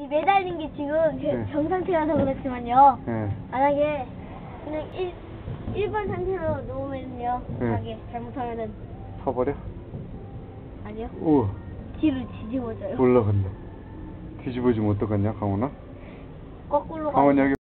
이 매달린 게 지금 네. 정상태라서 그렇지만요. 네. 만약에 그냥 1번 상태로 놓으면요. 네. 만약에 잘못하면은 타버려? 아니요. 우와. 뒤를 뒤집어져요. 몰라 근데 뒤집어지면 어떡하냐 강원아? 거꾸로 강원이 가면 여기